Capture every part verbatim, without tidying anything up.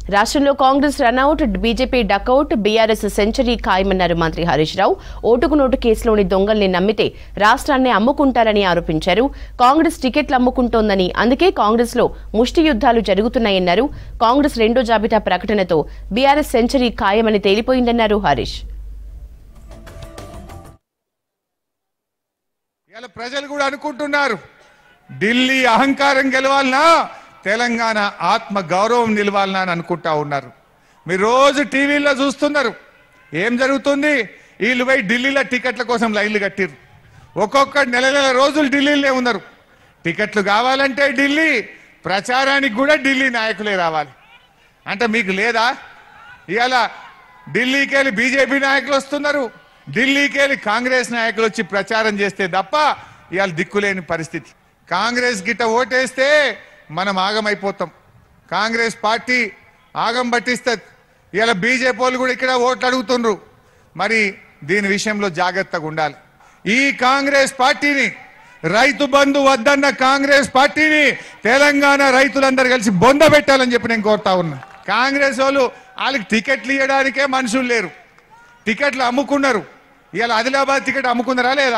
రాష్ట్రంలో Congress run out, BJP duck out, BRS century ఖాయమన్నారు మంత్రి హరీష్ రావు. ఓటుకు నోటు కేసులోని దొంగల్ని నమ్మితే రాష్ట్రాన్ని అమ్ముకుంటారని ఆరోపించారు. కాంగ్రెస్ టికెట్లు అమ్ముకుంటోందని, అందుకే కాంగ్రెస్ లో ముష్టి యుద్ధాలు జరుగుతున్నాయన్నారు. కాంగ్రెస్ రెండో జాబితా ప్రకటనతో బీఆర్ఎస్ సెంచరీ ఖాయమని తేలిపోయిందన్నారు హరీష్. ప్రజలు కూడా అనుకుంటున్నారు ఢిల్లీ అహంకారం గెలవాలనా, తెలంగాణ ఆత్మ గౌరవం నిలవాలనా అని అనుకుంటా ఉన్నారు. మీరు రోజు టీవీలో చూస్తున్నారు ఏం జరుగుతుంది. వీళ్ళు పోయి ఢిల్లీలో టికెట్ల కోసం లైన్లు కట్టిరు. ఒక్కొక్క నెల నెల రోజులు ఢిల్లీలో ఉన్నారు. టికెట్లు కావాలంటే ఢిల్లీ, ప్రచారానికి కూడా ఢిల్లీ నాయకులే రావాలి. అంటే మీకు లేదా? ఇవాళ ఢిల్లీకి వెళ్ళి బీజేపీ నాయకులు వస్తున్నారు, ఢిల్లీకి వెళ్ళి కాంగ్రెస్ నాయకులు వచ్చి ప్రచారం చేస్తే తప్ప ఇవాళ దిక్కులేని పరిస్థితి. కాంగ్రెస్ గిట్ట ఓటేస్తే మనం ఆగమైపోతాం. కాంగ్రెస్ పార్టీ ఆగం పట్టిస్తుంది. ఇవాళ బీజేపీ వాళ్ళు కూడా ఇక్కడ ఓట్లు అడుగుతుండ్రు. మరి దీని విషయంలో జాగ్రత్తగా ఉండాలి. ఈ కాంగ్రెస్ పార్టీని, రైతు బంధు వద్దన్న కాంగ్రెస్ పార్టీని తెలంగాణ రైతులందరూ కలిసి బొంద పెట్టాలని చెప్పి నేను కోరుతా ఉన్నా. కాంగ్రెస్ వాళ్ళు వాళ్ళకి టికెట్లు ఇవ్వడానికే మనుషులు లేరు, టికెట్లు అమ్ముకున్నారు. ఇవాళ ఆదిలాబాద్ టికెట్ అమ్ముకున్నారా లేదా?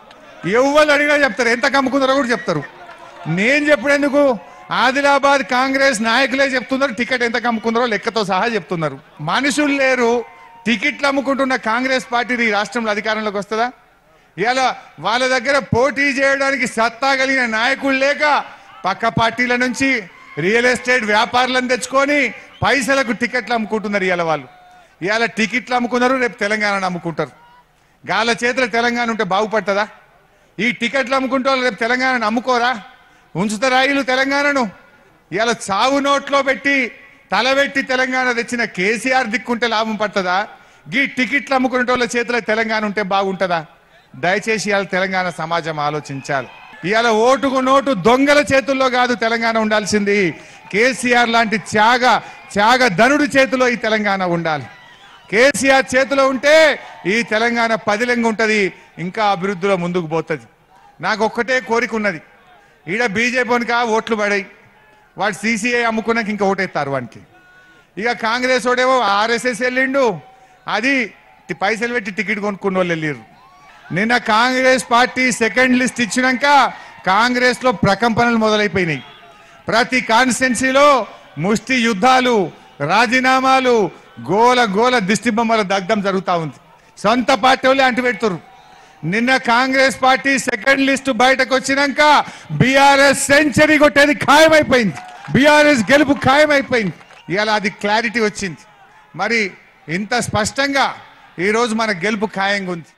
ఎవరు అడిగినా చెప్తారు, ఎంతకు అమ్ముకున్నారో కూడా చెప్తారు. నేను చెప్పేందుకు ఆదిలాబాద్ కాంగ్రెస్ నాయకులే చెప్తున్నారు టికెట్ ఎంతకు అమ్ముకున్నారో లెక్కతో సహా చెప్తున్నారు. మనుషులు లేరు, టికెట్లు అమ్ముకుంటున్న కాంగ్రెస్ పార్టీ ఈ రాష్ట్రంలో అధికారంలోకి వస్తుందా? ఇవాళ వాళ్ళ దగ్గర పోటీ చేయడానికి సత్తా కలిగిన నాయకులు లేక పక్క పార్టీల నుంచి రియల్ ఎస్టేట్ వ్యాపారులను తెచ్చుకొని పైసలకు టికెట్లు అమ్ముకుంటున్నారు. ఇవాళ వాళ్ళు ఇవాళ టికెట్లు అమ్ముకున్నారు, రేపు తెలంగాణను అమ్ముకుంటారు. గాల చేతుల తెలంగాణ ఉంటే బాగుపడుతుందా? ఈ టికెట్లు అమ్ముకుంటే వాళ్ళు రేపు తెలంగాణను అమ్ముకోరా? ఉంచుతారా వీళ్ళు తెలంగాణను? ఇవాళ చావు నోట్లో పెట్టి తలబెట్టి తెలంగాణ తెచ్చిన కేసీఆర్ దిక్కుంటే లాభం పడుతుందా? ఈ టికెట్లు అమ్ముకునే వాళ్ళ చేతిలో తెలంగాణ ఉంటే బాగుంటుందా? దయచేసి ఇవాళ తెలంగాణ సమాజం ఆలోచించాలి. ఇవాళ ఓటుకు నోటు దొంగల చేతుల్లో కాదు తెలంగాణ ఉండాల్సింది, కేసీఆర్ లాంటి త్యాగ త్యాగ ధనుడి చేతిలో ఈ తెలంగాణ ఉండాలి. కేసీఆర్ చేతిలో ఉంటే ఈ తెలంగాణ పదిలంగా ఉంటుంది, ఇంకా అభివృద్ధిలో ముందుకు పోతుంది. నాకు ఒక్కటే కోరిక ఉన్నది, ఈడ బీజేపీకి ఓట్లు పడాయి, వాడు సీసీఐ అమ్ముకున్నాక ఇంకా ఓటేస్తారు వానికి. ఇక కాంగ్రెస్ ఓడేమో ఆర్ఎస్ఎస్ వెళ్ళిండు, అది పైసలు పెట్టి టికెట్ కొనుక్కున్న వాళ్ళు వెళ్ళిర్రు. నిన్న కాంగ్రెస్ పార్టీ సెకండ్ లిస్ట్ ఇచ్చినాక కాంగ్రెస్లో ప్రకంపనలు మొదలైపోయినాయి. ప్రతి కాన్స్టిట్యున్సీలో ముష్టి యుద్ధాలు, రాజీనామాలు, గోల గోల దిష్టిబొమ్మల దగ్ధం జరుగుతూ ఉంది. సొంత పార్టీ వాళ్ళే అంటుపెడుతున్నారు. నిన్న కాంగ్రెస్ పార్టీ సెకండ్ లిస్ట్ బయటకు వచ్చినాక బీఆర్ఎస్ సెంచరీ కొట్టేది ఖాయమైపోయింది, బీఆర్ఎస్ గెలుపు ఖాయమైపోయింది. ఇవాళ అది క్లారిటీ వచ్చింది. మరి ఇంత స్పష్టంగా ఈరోజు మన గెలుపు ఖాయంగా ఉంది.